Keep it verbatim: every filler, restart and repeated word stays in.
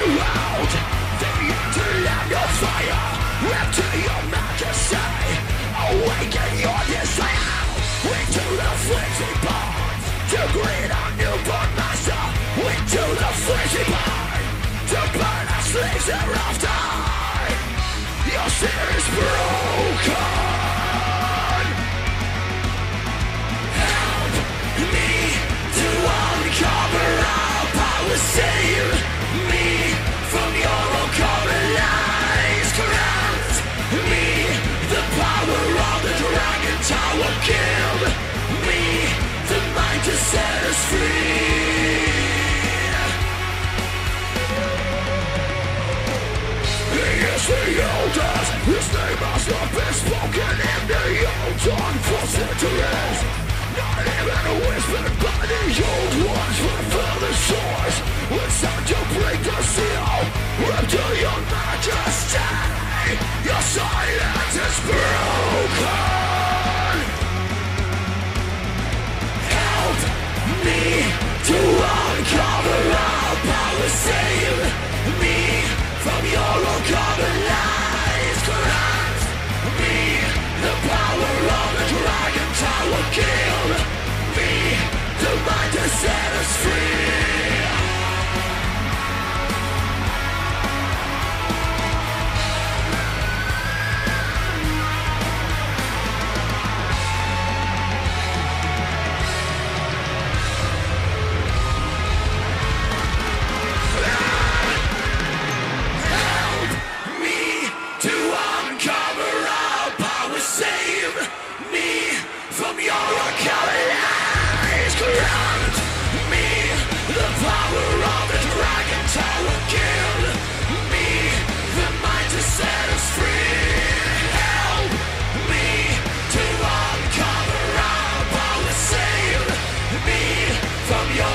out the interland of fire. Empty your majesty, awaken your desire. Into the freezing pond, to greet our newborn master. Into the freezing pond, to burn our slaves thereafter. Your sin is broken. Help me to uncover our power. Save me from your uncommon lies. Grant me the power of the Dragon Tower. Give me the mind to set us free. He is the oldest, his name has not been spoken in the old unfold centuries. Not even whispered by the old ones, but for the source. It's time to break the seal. Rip to your majesty. Your silence is broken. Help me to uncover our power. Save me from your uncommon lies. Grant me the power of the Dragon Tower. Give me the mind to set us free. From your